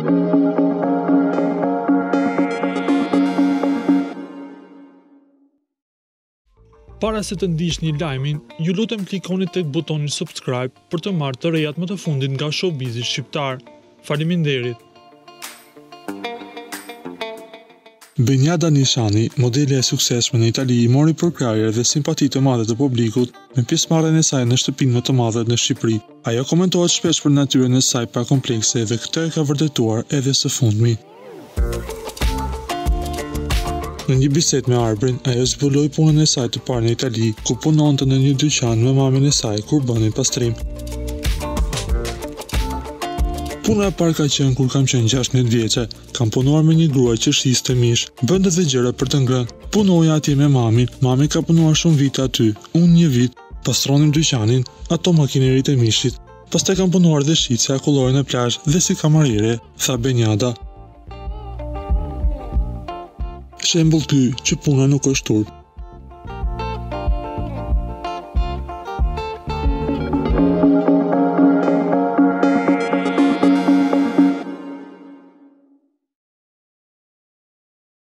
Para se të ndiqni lajmin, ju lutem klikoni tek butoni subscribe për të marrë të rejat më të fundit nga showbizi shqiptar. Faleminderit. Beniada Nishani, modele e suksesshme në Itali, mori përkrahje dhe simpati të madhe të publikut me pjesëmarrjen e saj në shtëpinë më të madhe në Shqipëri. Ajo komentohet shpesh për natyrën e saj pa komplekse dhe këtë e ka vërtetuar edhe së fundmi. Në një bisedë me Arbrin, ajo zbuloi punën e saj të parë në Itali, ku punonte në një dyqan me mamin e saj kur bënin pastrim. Puna e parë ka qenë kur kam qenë 16 vjeçe, kam punuar me një gruaj që shiste mish, bënte dhe gjëra për të ngrënë. Punoja atje me mamin, mami ka punuar shumë vite aty, unë një vit, pastronim dyqanin, ato makineritë e mishit. Pastaj kam punuar dhe shitse, akullore në plazh dhe si kamarire, tha Beniada. Shembull ky që puna nuk është turp.